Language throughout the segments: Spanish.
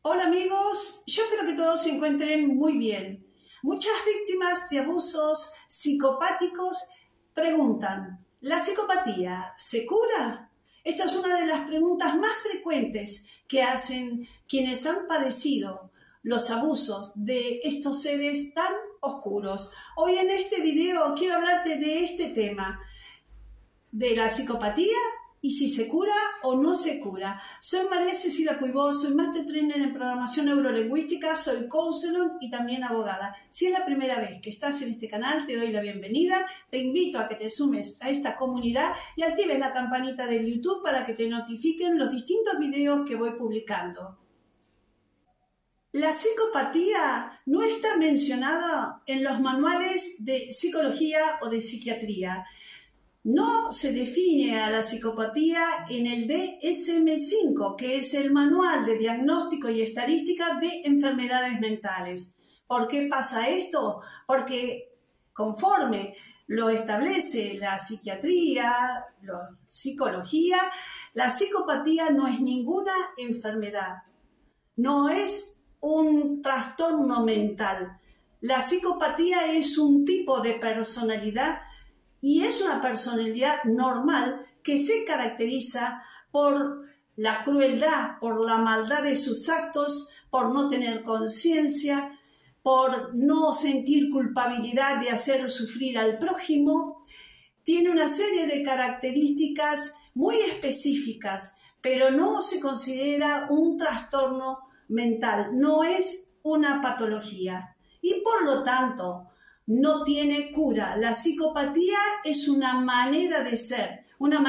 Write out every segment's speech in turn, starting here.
Hola amigos, yo espero que todos se encuentren muy bien. Muchas víctimas de abusos psicopáticos preguntan, ¿la psicopatía se cura? Esta es una de las preguntas más frecuentes que hacen quienes han padecido los abusos de estos seres tan oscuros. Hoy en este video quiero hablarte de este tema, de la psicopatía y si se cura o no se cura. Soy María Cecilia Puibó, soy Master Trainer en Programación Neurolingüística, soy counselor y también abogada. Si es la primera vez que estás en este canal, te doy la bienvenida, te invito a que te sumes a esta comunidad y actives la campanita de YouTube para que te notifiquen los distintos videos que voy publicando. La psicopatía no está mencionada en los manuales de psicología o de psiquiatría. No se define a la psicopatía en el DSM-5, que es el Manual de Diagnóstico y Estadística de Enfermedades Mentales. ¿Por qué pasa esto? Porque conforme lo establece la psiquiatría, la psicología, la psicopatía no es ninguna enfermedad, no es un trastorno mental. La psicopatía es un tipo de personalidad y es una personalidad normal que se caracteriza por la crueldad, por la maldad de sus actos, por no tener conciencia, por no sentir culpabilidad de hacer sufrir al prójimo. Tiene una serie de características muy específicas, pero no se considera un trastorno mental, no es una patología y por lo tanto no tiene cura. La psicopatía es una manera de ser,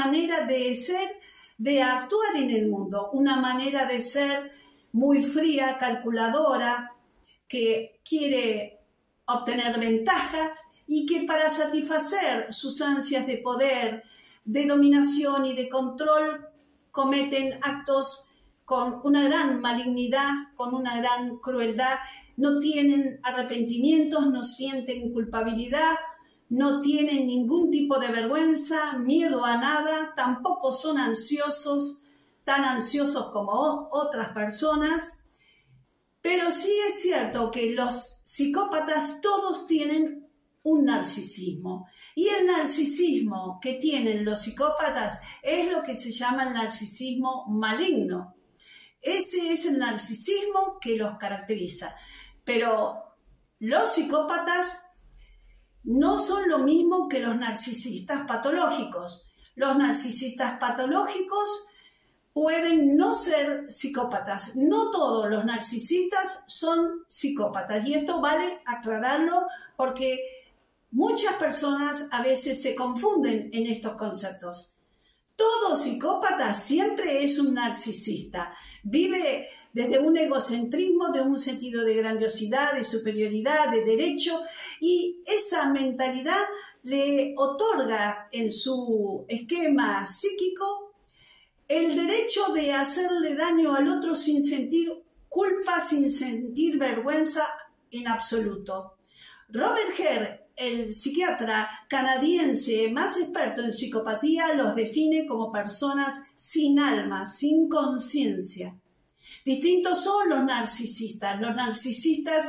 de actuar en el mundo, una manera de ser muy fría, calculadora, que quiere obtener ventajas y que para satisfacer sus ansias de poder, de dominación y de control cometen actos con una gran malignidad, con una gran crueldad. No tienen arrepentimientos, no sienten culpabilidad, no tienen ningún tipo de vergüenza, miedo a nada, tampoco son ansiosos, tan ansiosos como otras personas. Pero sí es cierto que los psicópatas todos tienen un narcisismo. Y el narcisismo que tienen los psicópatas es lo que se llama el narcisismo maligno. Ese es el narcisismo que los caracteriza. Pero los psicópatas no son lo mismo que los narcisistas patológicos. Los narcisistas patológicos pueden no ser psicópatas. No todos los narcisistas son psicópatas. Y esto vale aclararlo porque muchas personas a veces se confunden en estos conceptos. Todo psicópata siempre es un narcisista. Vive desde un egocentrismo, de un sentido de grandiosidad, de superioridad, de derecho, y esa mentalidad le otorga en su esquema psíquico el derecho de hacerle daño al otro sin sentir culpa, sin sentir vergüenza en absoluto. Robert Hare, el psiquiatra canadiense más experto en psicopatía, los define como personas sin alma, sin conciencia. Distintos son los narcisistas. Los narcisistas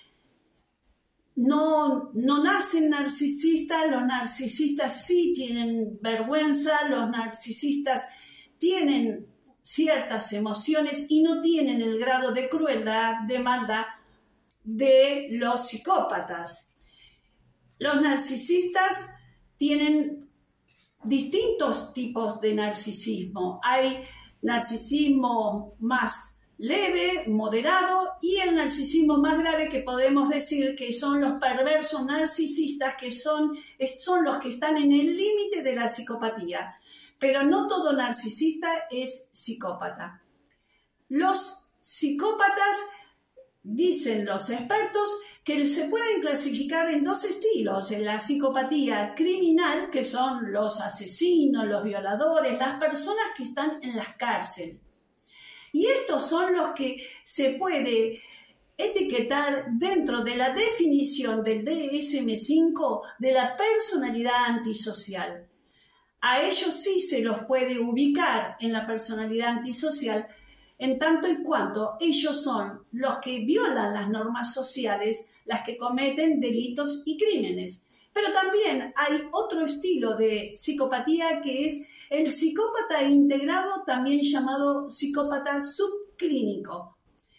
no nacen narcisistas, los narcisistas sí tienen vergüenza, los narcisistas tienen ciertas emociones y no tienen el grado de crueldad, de maldad de los psicópatas. Los narcisistas tienen distintos tipos de narcisismo. Hay narcisismo más leve, moderado, y el narcisismo más grave, que podemos decir que son los perversos narcisistas, que son los que están en el límite de la psicopatía. Pero no todo narcisista es psicópata. Los psicópatas, dicen los expertos, que se pueden clasificar en dos estilos: en la psicopatía criminal, que son los asesinos, los violadores, las personas que están en las cárceles. Y estos son los que se puede etiquetar dentro de la definición del DSM-5 de la personalidad antisocial. A ellos sí se los puede ubicar en la personalidad antisocial en tanto y cuanto ellos son los que violan las normas sociales, las que cometen delitos y crímenes. Pero también hay otro estilo de psicopatía que es el psicópata integrado, también llamado psicópata subclínico.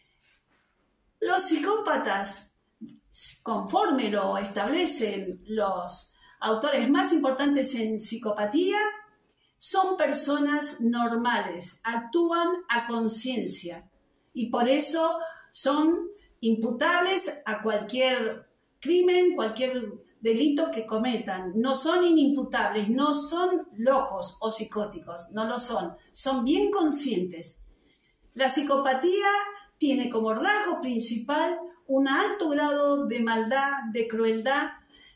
Los psicópatas, conforme lo establecen los autores más importantes en psicopatía, son personas normales, actúan a conciencia y por eso son imputables a cualquier crimen, cualquier delito que cometan. No son inimputables, no son locos o psicóticos, no lo son, son bien conscientes. La psicopatía tiene como rasgo principal un alto grado de maldad, de crueldad,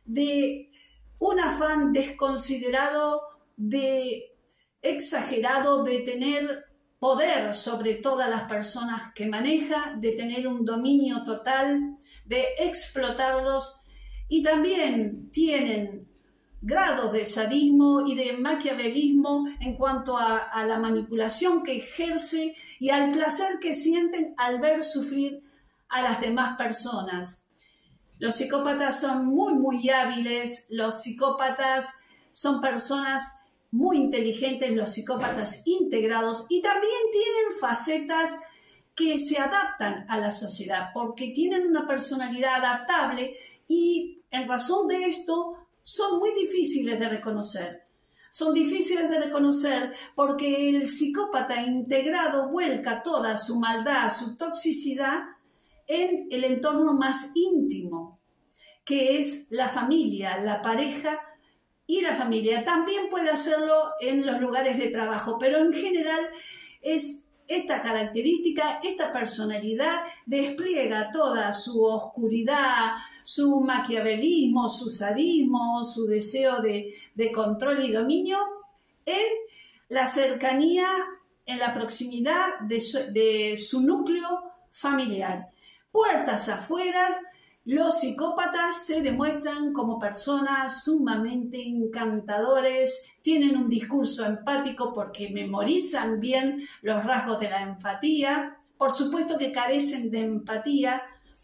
de un afán desconsiderado, de exagerado, de tener poder sobre todas las personas que maneja, de tener un dominio total, de explotarlos, y también tienen grados de sadismo y de maquiavelismo en cuanto a la manipulación que ejerce y al placer que sienten al ver sufrir a las demás personas. Los psicópatas son muy hábiles, los psicópatas son personas muy inteligentes, los psicópatas integrados, y también tienen facetas que se adaptan a la sociedad porque tienen una personalidad adaptable y en razón de esto son muy difíciles de reconocer. Son difíciles de reconocer porque el psicópata integrado vuelca toda su maldad, su toxicidad en el entorno más íntimo, que es la familia, la pareja y la familia. También puede hacerlo en los lugares de trabajo, pero en general es esta característica, esta personalidad despliega toda su oscuridad, su maquiavelismo, su sadismo, su deseo de control y dominio en la cercanía, en la proximidad de su núcleo familiar. Puertas afuera, los psicópatas se demuestran como personas sumamente encantadores, tienen un discurso empático porque memorizan bien los rasgos de la empatía, por supuesto que carecen de empatía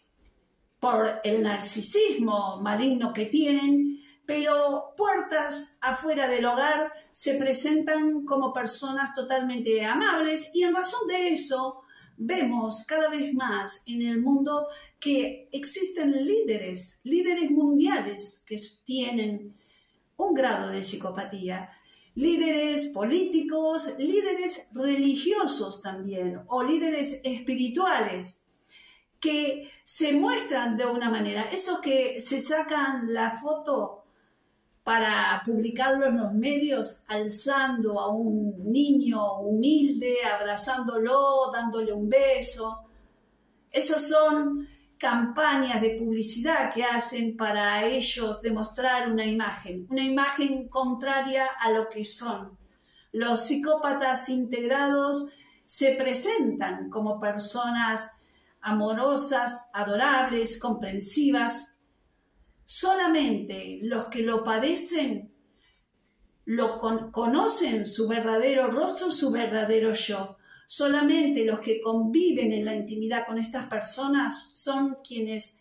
por el narcisismo maligno que tienen, pero puertas afuera del hogar se presentan como personas totalmente amables y en razón de eso vemos cada vez más en el mundo que existen líderes mundiales que tienen un grado de psicopatía, líderes políticos, líderes religiosos también, o líderes espirituales, que se muestran de una manera, esos que se sacan la foto para publicarlo en los medios, alzando a un niño humilde, abrazándolo, dándole un beso. Esas son campañas de publicidad que hacen para ellos demostrar una imagen contraria a lo que son. Los psicópatas integrados se presentan como personas amorosas, adorables, comprensivas. Solamente los que lo padecen conocen su verdadero rostro, su verdadero yo. Solamente los que conviven en la intimidad con estas personas son quienes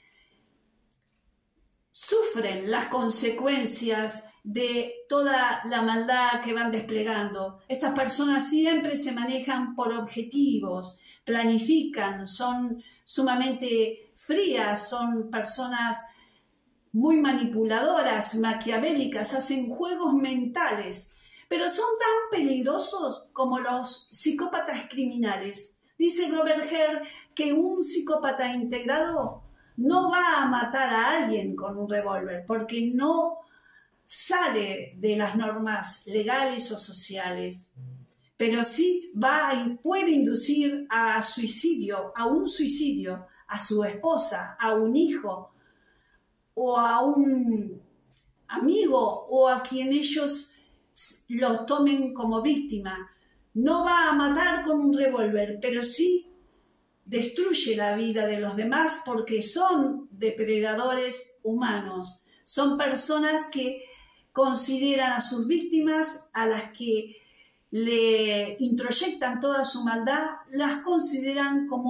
sufren las consecuencias de toda la maldad que van desplegando. Estas personas siempre se manejan por objetivos, planifican, son sumamente frías, son personas muy manipuladoras, maquiavélicas, hacen juegos mentales, pero son tan peligrosos como los psicópatas criminales. Dice Glover-Herr que un psicópata integrado no va a matar a alguien con un revólver porque no sale de las normas legales o sociales, pero sí puede inducir a suicidio, a un suicidio, a su esposa, a un hijo o a un amigo o a quien ellos lo tomen como víctima. No va a matar con un revólver, pero sí destruye la vida de los demás porque son depredadores humanos. Son personas que consideran a sus víctimas, a las que le introyectan toda su maldad, las consideran como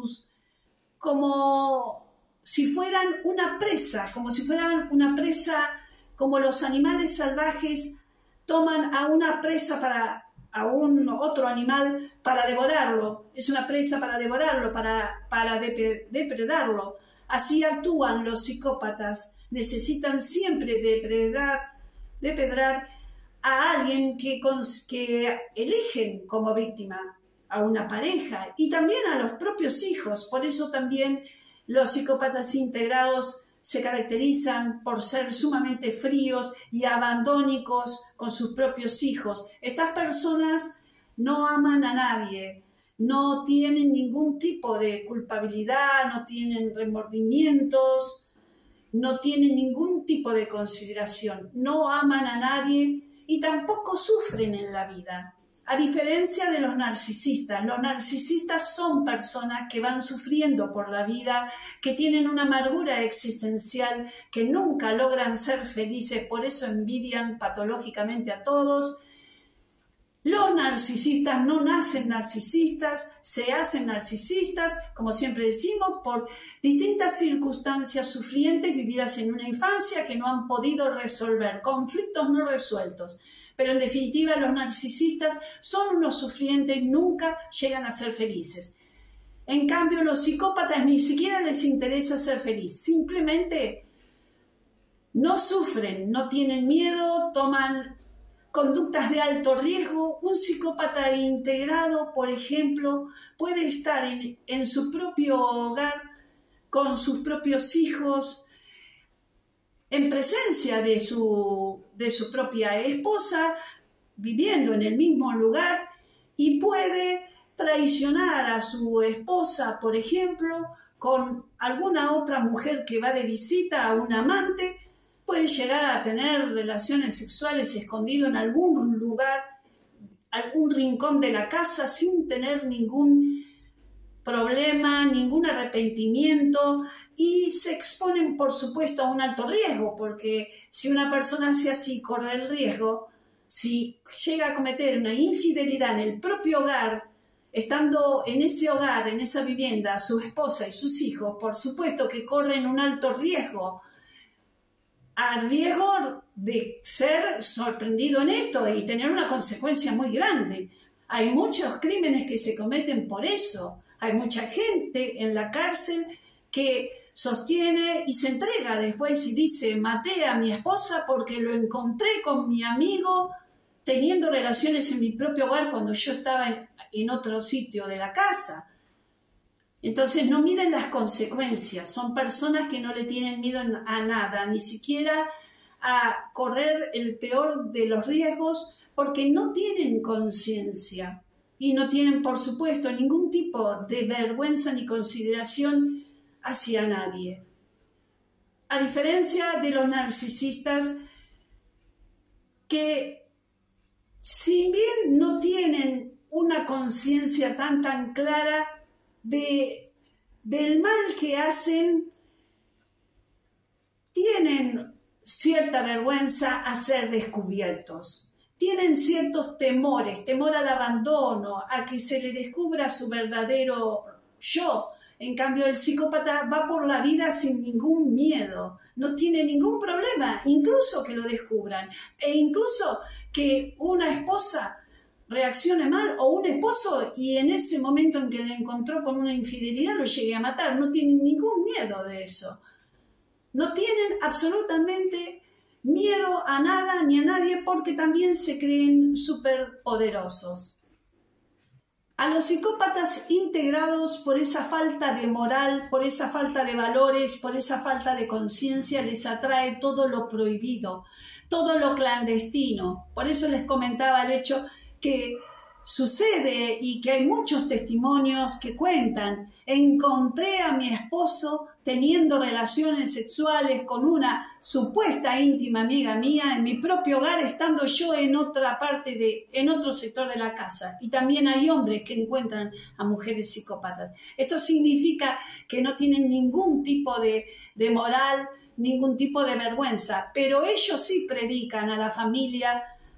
si fueran una presa, como los animales salvajes toman a una presa a un otro animal para devorarlo. Es una presa para devorarlo, para depredarlo. Así actúan los psicópatas. Necesitan siempre depredar a alguien que eligen como víctima, a una pareja y también a los propios hijos. Por eso también los psicópatas integrados se caracterizan por ser sumamente fríos y abandónicos con sus propios hijos. Estas personas no aman a nadie, no tienen ningún tipo de culpabilidad, no tienen remordimientos, no tienen ningún tipo de consideración, no aman a nadie y tampoco sufren en la vida. A diferencia de los narcisistas son personas que van sufriendo por la vida, que tienen una amargura existencial, que nunca logran ser felices, por eso envidian patológicamente a todos. Los narcisistas no nacen narcisistas, se hacen narcisistas, como siempre decimos, por distintas circunstancias sufrientes vividas en una infancia que no han podido resolver, conflictos no resueltos. Pero en definitiva los narcisistas son unos sufrientes, nunca llegan a ser felices. En cambio los psicópatas ni siquiera les interesa ser felices, simplemente no sufren, no tienen miedo, toman conductas de alto riesgo. Un psicópata integrado, por ejemplo, puede estar en su propio hogar con sus propios hijos, en presencia de su propia esposa, viviendo en el mismo lugar, y puede traicionar a su esposa, por ejemplo, con alguna otra mujer que va de visita, a un amante. Puede llegar a tener relaciones sexuales escondido en algún lugar, algún rincón de la casa, sin tener ningún problema, ningún arrepentimiento, y se exponen, por supuesto, a un alto riesgo, porque si una persona hace así, corre el riesgo, si llega a cometer una infidelidad en el propio hogar, estando en ese hogar, en esa vivienda, su esposa y sus hijos, por supuesto que corren un alto riesgo, a riesgo de ser sorprendido en esto y tener una consecuencia muy grande. Hay muchos crímenes que se cometen por eso. Hay mucha gente en la cárcel que sostiene y se entrega después y dice: maté a mi esposa porque lo encontré con mi amigo teniendo relaciones en mi propio hogar cuando yo estaba en otro sitio de la casa. Entonces no miden las consecuencias, son personas que no le tienen miedo a nada, ni siquiera a correr el peor de los riesgos, porque no tienen conciencia y no tienen, por supuesto, ningún tipo de vergüenza ni consideración hacia nadie. A diferencia de los narcisistas, que si bien no tienen una conciencia tan clara del mal que hacen, tienen cierta vergüenza a ser descubiertos. Tienen ciertos temores, temor al abandono, a que se les descubra su verdadero yo. En cambio, el psicópata va por la vida sin ningún miedo, no tiene ningún problema, incluso que lo descubran, e incluso que una esposa reaccione mal o un esposo y en ese momento en que le encontró con una infidelidad lo llegue a matar. No tienen ningún miedo de eso. No tienen absolutamente miedo a nada ni a nadie, porque también se creen superpoderosos. A los psicópatas integrados, por esa falta de moral, por esa falta de valores, por esa falta de conciencia, les atrae todo lo prohibido, todo lo clandestino. Por eso les comentaba el hecho que sucede y que hay muchos testimonios que cuentan: encontré a mi esposo teniendo relaciones sexuales con una supuesta íntima amiga mía en mi propio hogar, estando yo en otra parte en otro sector de la casa. Y también hay hombres que encuentran a mujeres psicópatas. Esto significa que no tienen ningún tipo de moral, ningún tipo de vergüenza, pero ellos sí predican a la familia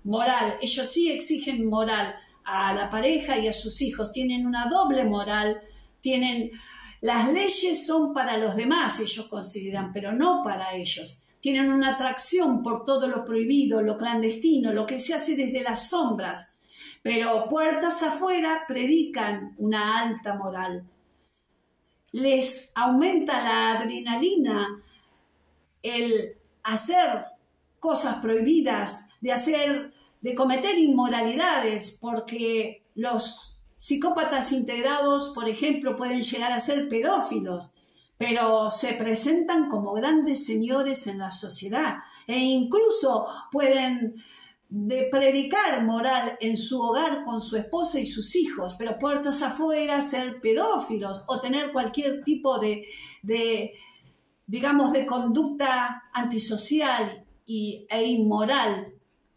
moral. Ellos sí exigen moral a la pareja y a sus hijos. Tienen una doble moral. Las leyes son para los demás, ellos consideran, pero no para ellos. Tienen una atracción por todo lo prohibido, lo clandestino, lo que se hace desde las sombras. Pero puertas afuera predican una alta moral. Les aumenta la adrenalina el hacer cosas prohibidas, de cometer inmoralidades, porque los psicópatas integrados, por ejemplo, pueden llegar a ser pedófilos, pero se presentan como grandes señores en la sociedad e incluso pueden predicar moral en su hogar con su esposa y sus hijos, pero puertas afuera ser pedófilos o tener cualquier tipo digamos, de conducta antisocial e inmoral.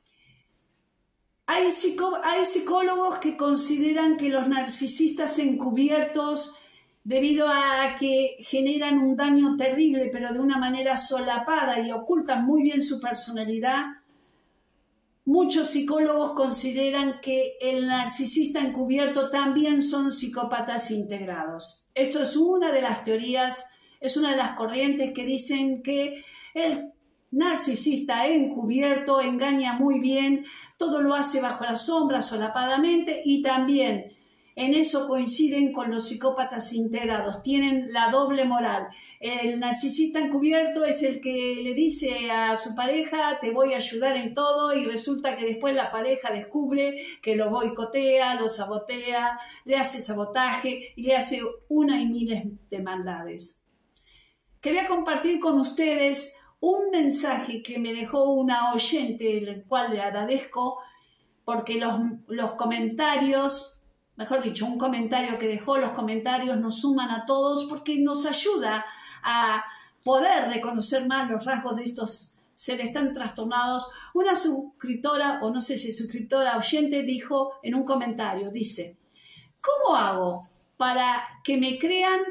Hay psicólogos que consideran que los narcisistas encubiertos, debido a que generan un daño terrible, pero de una manera solapada y ocultan muy bien su personalidad, muchos psicólogos consideran que el narcisista encubierto también son psicópatas integrados. Esto es una de las teorías, es una de las corrientes que dicen que el narcisista encubierto engaña muy bien, todo lo hace bajo la sombra, solapadamente, y también en eso coinciden con los psicópatas integrados, tienen la doble moral. El narcisista encubierto es el que le dice a su pareja, te voy a ayudar en todo, y resulta que después la pareja descubre que lo boicotea, lo sabotea, le hace sabotaje y le hace una y miles de maldades. Quería compartir con ustedes un mensaje que me dejó una oyente, el cual le agradezco, porque los comentarios, mejor dicho, un comentario que dejó, los comentarios nos suman a todos porque nos ayuda a poder reconocer más los rasgos de estos seres tan trastornados. Una suscriptora, o no sé si suscriptora, oyente, dijo en un comentario, dice, ¿cómo hago para que me crean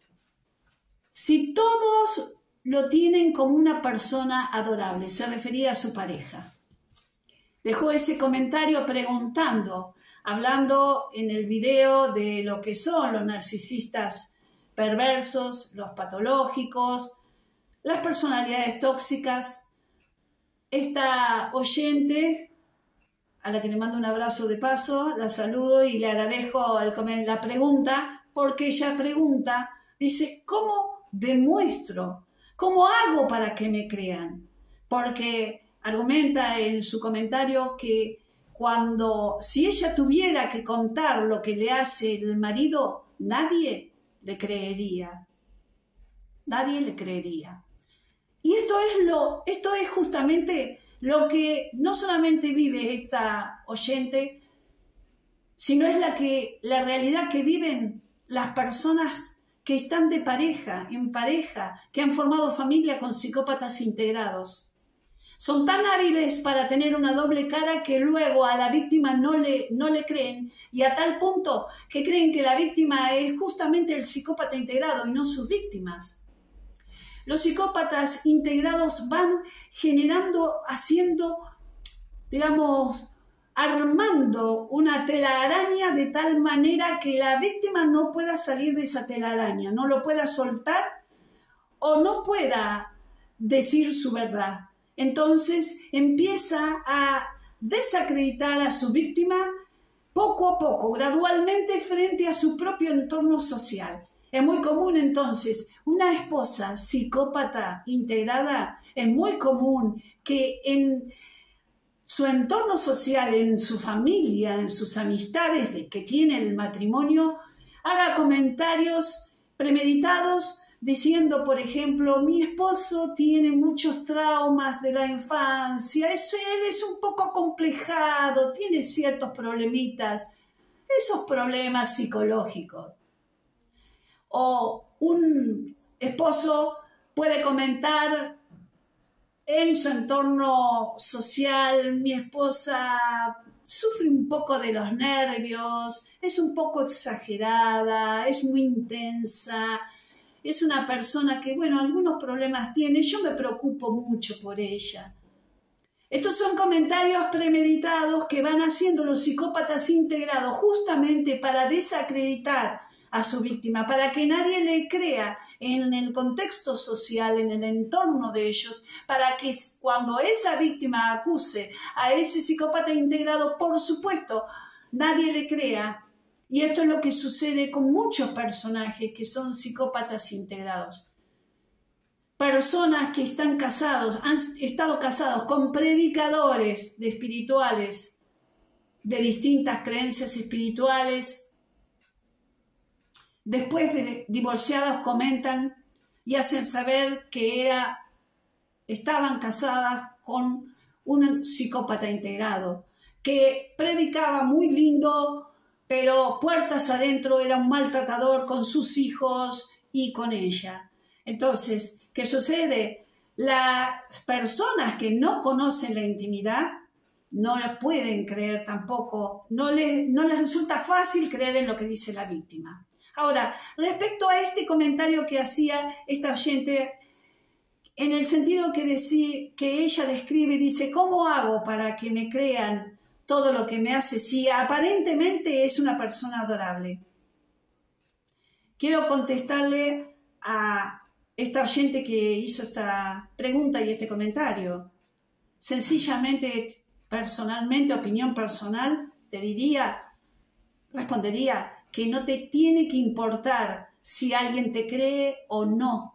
si todos lo tienen como una persona adorable? Se refería a su pareja. Dejó ese comentario preguntando, hablando en el video de lo que son los narcisistas perversos, los patológicos, las personalidades tóxicas. Esta oyente, a la que le mando un abrazo de paso, la saludo y le agradezco la pregunta, porque ella pregunta, dice, ¿cómo demuestro? ¿Cómo hago para que me crean? Porque argumenta en su comentario que si ella tuviera que contar lo que le hace el marido, nadie le creería. Nadie le creería. Y esto es justamente lo que no solamente vive esta oyente, sino es la realidad que viven las personas que están en pareja, que han formado familia con psicópatas integrados. Son tan hábiles para tener una doble cara que luego a la víctima no le creen, y a tal punto que creen que la víctima es justamente el psicópata integrado y no sus víctimas. Los psicópatas integrados van armando una telaraña de tal manera que la víctima no pueda salir de esa telaraña, no lo pueda soltar o no pueda decir su verdad. Entonces empieza a desacreditar a su víctima poco a poco, gradualmente, frente a su propio entorno social. Es muy común entonces una esposa psicópata integrada, es muy común que en su entorno social, en su familia, en sus amistades que tiene el matrimonio, haga comentarios premeditados diciendo, por ejemplo, mi esposo tiene muchos traumas de la infancia, él es un poco acomplejado, tiene ciertos problemitas, esos problemas psicológicos. O un esposo puede comentar en su entorno social, mi esposa sufre un poco de los nervios, es un poco exagerada, es muy intensa, es una persona que, algunos problemas tiene, yo me preocupo mucho por ella. Estos son comentarios premeditados que van haciendo los psicópatas integrados justamente para desacreditar a su víctima, para que nadie le crea en el contexto social, en el entorno de ellos, para que cuando esa víctima acuse a ese psicópata integrado, por supuesto, nadie le crea. Y esto es lo que sucede con muchos personajes que son psicópatas integrados. Personas que están casados, han estado casados con predicadores de espirituales, de distintas creencias espirituales. Después de divorciados comentan y hacen saber que estaban casadas con un psicópata integrado, que predicaba muy lindo, pero puertas adentro era un maltratador con sus hijos y con ella. Entonces, ¿qué sucede? Las personas que no conocen la intimidad no la pueden creer tampoco, no les resulta fácil creer en lo que dice la víctima. Ahora, respecto a este comentario que hacía esta oyente, en el sentido que ella describe, dice, ¿cómo hago para que me crean todo lo que me hace si aparentemente es una persona adorable? Quiero contestarle a esta oyente que hizo esta pregunta y este comentario. Sencillamente, personalmente, opinión personal, respondería que no te tiene que importar si alguien te cree o no.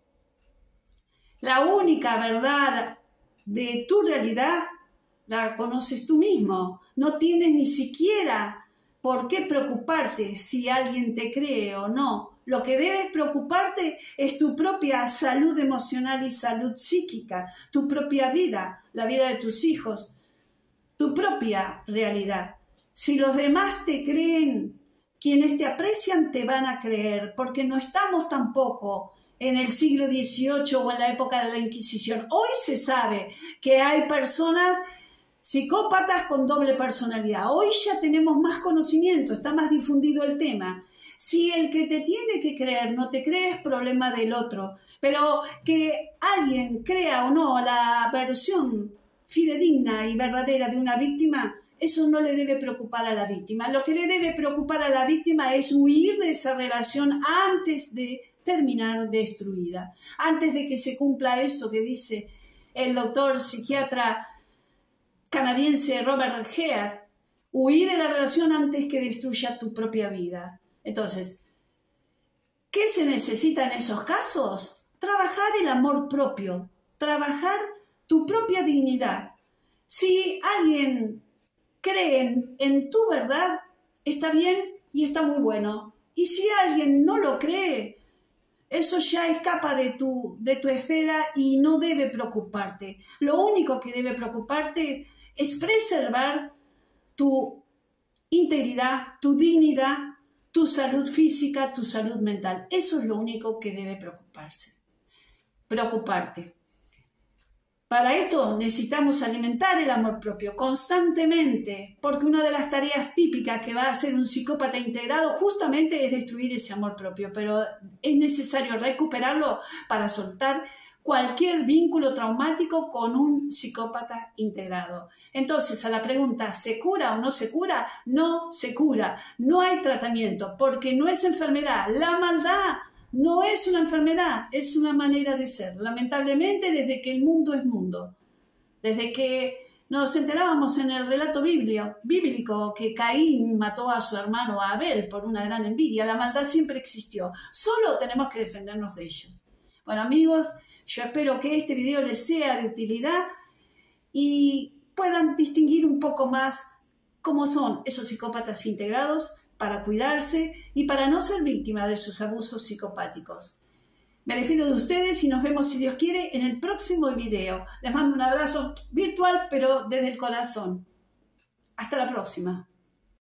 La única verdad de tu realidad la conoces tú mismo. No tienes ni siquiera por qué preocuparte si alguien te cree o no. Lo que debes preocuparte es tu propia salud emocional y salud psíquica, tu propia vida, la vida de tus hijos, tu propia realidad. Si los demás te creen, quienes te aprecian te van a creer, porque no estamos tampoco en el siglo XVIII o en la época de la Inquisición. Hoy se sabe que hay personas psicópatas con doble personalidad. Hoy ya tenemos más conocimiento, está más difundido el tema. Si el que te tiene que creer no te cree, es problema del otro. Pero que alguien crea o no la versión fidedigna y verdadera de una víctima, eso no le debe preocupar a la víctima. Lo que le debe preocupar a la víctima es huir de esa relación antes de terminar destruida. Antes de que se cumpla eso que dice el doctor psiquiatra canadiense Robert Hare, huir de la relación antes que destruya tu propia vida. Entonces, ¿qué se necesita en esos casos? Trabajar el amor propio, trabajar tu propia dignidad. Si alguien cree en tu verdad, está bien y está muy bueno. Y si alguien no lo cree, eso ya escapa de tu esfera y no debe preocuparte. Lo único que debe preocuparte es preservar tu integridad, tu dignidad, tu salud física, tu salud mental. Eso es lo único que debe preocuparte. Para esto necesitamos alimentar el amor propio constantemente, porque una de las tareas típicas que va a hacer un psicópata integrado justamente es destruir ese amor propio, pero es necesario recuperarlo para soltar cualquier vínculo traumático con un psicópata integrado. Entonces, a la pregunta, ¿se cura o no se cura? No se cura, no hay tratamiento, porque no es enfermedad. La maldad no es una enfermedad, es una manera de ser. Lamentablemente, desde que el mundo es mundo, desde que nos enterábamos en el relato bíblico que Caín mató a su hermano Abel por una gran envidia, la maldad siempre existió. Solo tenemos que defendernos de ellos. Bueno, amigos, yo espero que este video les sea de utilidad y puedan distinguir un poco más cómo son esos psicópatas integrados para cuidarse y para no ser víctima de sus abusos psicopáticos. Me despido de ustedes y nos vemos, si Dios quiere, en el próximo video. Les mando un abrazo virtual, pero desde el corazón. Hasta la próxima.